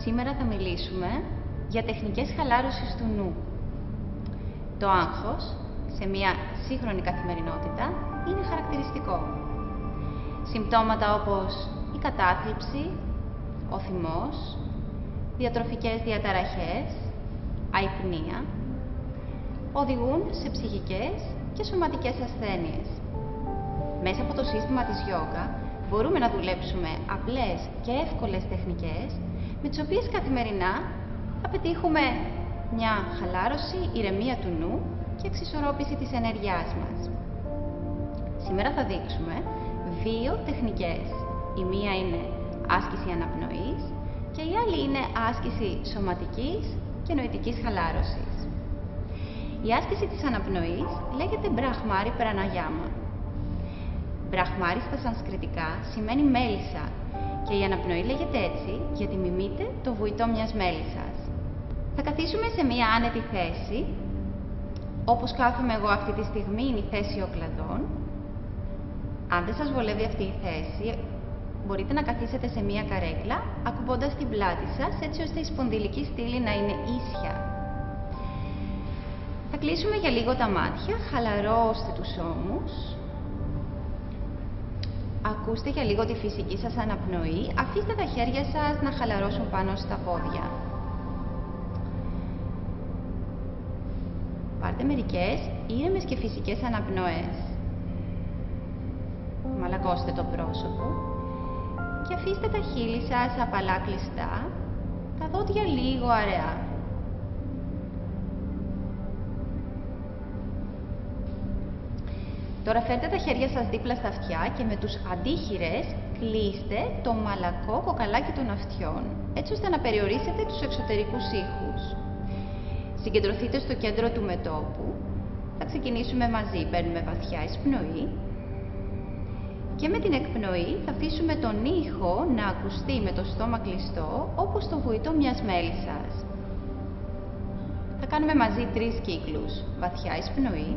Σήμερα θα μιλήσουμε για τεχνικές χαλάρωσης του νου. Το άγχος, σε μια σύγχρονη καθημερινότητα, είναι χαρακτηριστικό. Συμπτώματα όπως η κατάθλιψη, ο θυμός, διατροφικές διαταραχές, αϊπνία, οδηγούν σε ψυχικές και σωματικές ασθένειες. Μέσα από το σύστημα της γιόγκα μπορούμε να δουλέψουμε απλές και εύκολες τεχνικές με τις οποίες καθημερινά θα πετύχουμε μια χαλάρωση, ηρεμία του νου και εξισορρόπηση της ενέργειάς μας. Σήμερα θα δείξουμε δύο τεχνικές. Η μία είναι άσκηση αναπνοής και η άλλη είναι άσκηση σωματικής και νοητικής χαλάρωσης. Η άσκηση της αναπνοής λέγεται Brahmari Pranayama. Brahmari στα σανσκριτικά σημαίνει μέλισσα και η αναπνοή λέγεται έτσι γιατί μιμείται το βουητό μιας μέλισσας. Θα καθίσουμε σε μια άνετη θέση, όπως κάθομαι εγώ αυτή τη στιγμή είναι η θέση οκλαδών. Αν δεν σας βολεύει αυτή η θέση, μπορείτε να καθίσετε σε μια καρέκλα, ακουμπώντας την πλάτη σας, έτσι ώστε η σπονδυλική στήλη να είναι ίσια. Θα κλείσουμε για λίγο τα μάτια, χαλαρώστε τους ώμους. Ακούστε για λίγο τη φυσική σας αναπνοή, αφήστε τα χέρια σας να χαλαρώσουν πάνω στα πόδια. Πάρτε μερικές ήρεμες και φυσικές αναπνοές. Μαλακώστε το πρόσωπο και αφήστε τα χείλη σας απαλά κλειστά, τα δόντια λίγο αραιά. Τώρα φέρτε τα χέρια σας δίπλα στα αυτιά και με τους αντίχειρες κλείστε το μαλακό κοκαλάκι των αυτιών, έτσι ώστε να περιορίσετε τους εξωτερικούς ήχους. Συγκεντρωθείτε στο κέντρο του μετώπου. Θα ξεκινήσουμε μαζί. Παίρνουμε βαθιά εισπνοή και με την εκπνοή θα αφήσουμε τον ήχο να ακουστεί με το στόμα κλειστό, όπως το βουητό μιας μέλισσας. Θα κάνουμε μαζί 3 κύκλους. Βαθιά εισπνοή.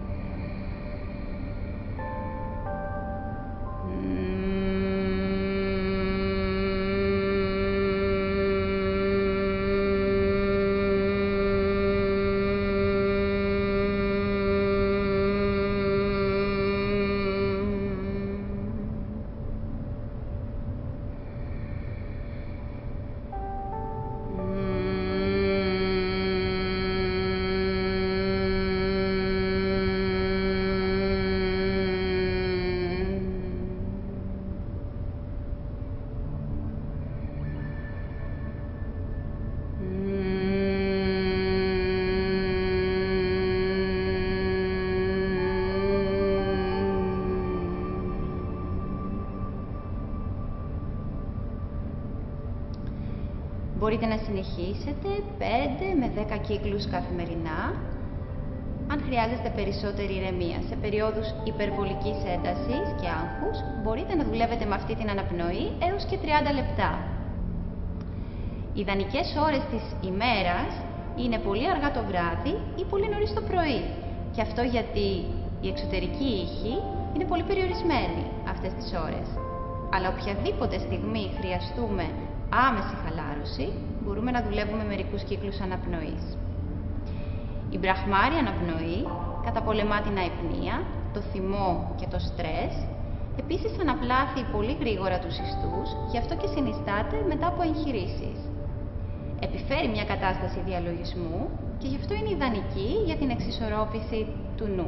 Μπορείτε να συνεχίσετε 5 με 10 κύκλους καθημερινά. Αν χρειάζεστε περισσότερη ηρεμία σε περίοδους υπερβολικής έντασης και άγχους, μπορείτε να δουλεύετε με αυτή την αναπνοή έως και 30 λεπτά. Οι ιδανικές ώρες της ημέρας είναι πολύ αργά το βράδυ ή πολύ νωρίς το πρωί. Και αυτό γιατί η εξωτερική ήχη είναι πολύ περιορισμένη αυτές τις ώρες. Αλλά οποιαδήποτε στιγμή χρειαστούμε άμεση χαλάρωση, μπορούμε να δουλεύουμε μερικούς κύκλους αναπνοής. Η Brahmari αναπνοή καταπολεμά την αϊπνία, το θυμό και το στρες. Επίσης αναπλάθει πολύ γρήγορα τους ιστούς, γι' αυτό και συνιστάται μετά από εγχειρήσεις. Επιφέρει μια κατάσταση διαλογισμού και γι' αυτό είναι ιδανική για την εξισορρόπηση του νου.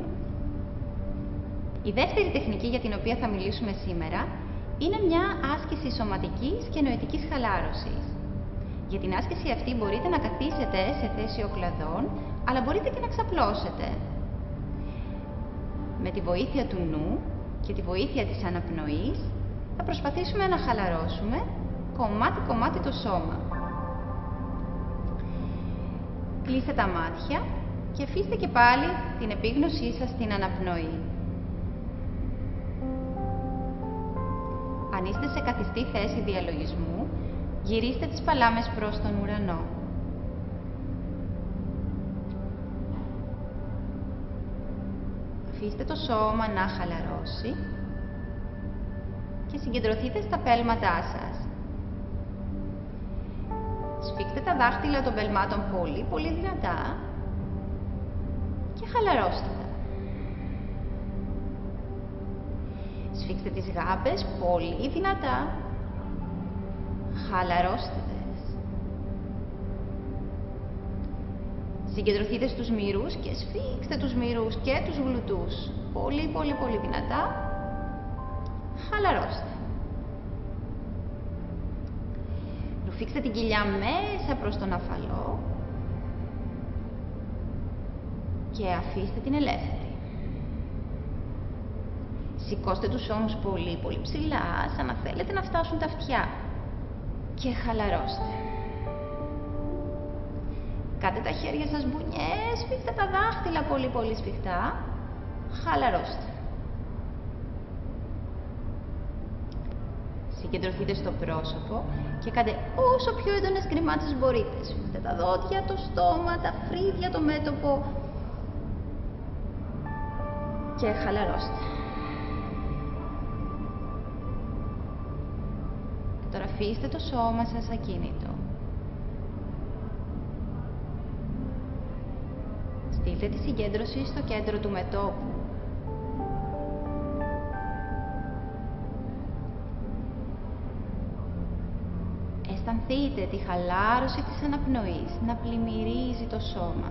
Η δεύτερη τεχνική για την οποία θα μιλήσουμε σήμερα είναι μια άσκηση σωματικής και νοητικής χαλάρωσης. Για την άσκηση αυτή μπορείτε να καθίσετε σε θέση οκλαδών, αλλά μπορείτε και να ξαπλώσετε. Με τη βοήθεια του νου και τη βοήθεια της αναπνοής θα προσπαθήσουμε να χαλαρώσουμε κομμάτι-κομμάτι το σώμα. Κλείστε τα μάτια και αφήστε και πάλι την επίγνωσή σας στην αναπνοή. Αν είστε σε καθιστή θέση διαλογισμού, γυρίστε τις παλάμες προς τον ουρανό. Αφήστε το σώμα να χαλαρώσει και συγκεντρωθείτε στα πέλματά σας. Σφίξτε τα δάχτυλα των πελμάτων πολύ, πολύ δυνατά και χαλαρώστε τα. Σφίξτε τις γάμπες πολύ δυνατά, χαλαρώστε τες. Συγκεντρωθείτε στους μυρούς και σφίξτε τους μυρούς και τους γλουτούς πολύ, πολύ, πολύ δυνατά, χαλαρώστε. Ρουφήξτε την κοιλιά μέσα προς τον αφαλό και αφήστε την ελεύθερη. Σηκώστε τους ώμους πολύ, πολύ ψηλά, σαν να θέλετε να φτάσουν τα αυτιά και χαλαρώστε. Κάντε τα χέρια σας μπουνιές, σφίξτε τα δάχτυλα πολύ, πολύ σφιχτά, χαλαρώστε. Συγκεντρωθείτε στο πρόσωπο και κάντε όσο πιο έντονες γκριμάτσες μπορείτε. Σφίξτε τα δόντια, το στόμα, τα φρύδια, το μέτωπο και χαλαρώστε. Τώρα αφήστε το σώμα σας ακίνητο. Στείλτε τη συγκέντρωση στο κέντρο του μετώπου. Αισθανθείτε τη χαλάρωση της αναπνοής να πλημμυρίζει το σώμα.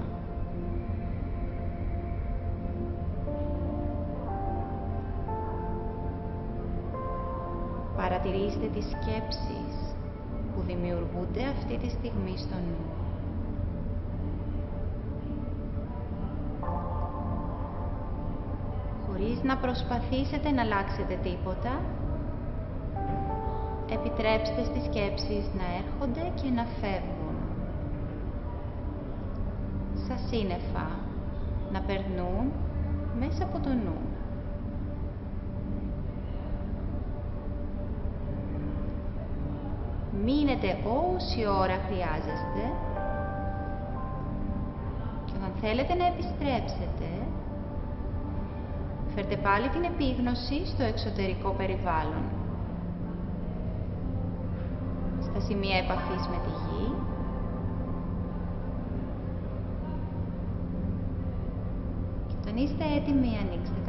Παρατηρήστε τις σκέψεις που δημιουργούνται αυτή τη στιγμή στο νου. Χωρίς να προσπαθήσετε να αλλάξετε τίποτα, επιτρέψτε στις σκέψεις να έρχονται και να φεύγουν. Σαν σύννεφα να περνούν μέσα από το νου. Μείνετε όση ώρα χρειάζεστε και όταν θέλετε να επιστρέψετε, φέρτε πάλι την επίγνωση στο εξωτερικό περιβάλλον. Στα σημεία επαφής με τη γη και όταν είστε έτοιμοι, ανοίξτε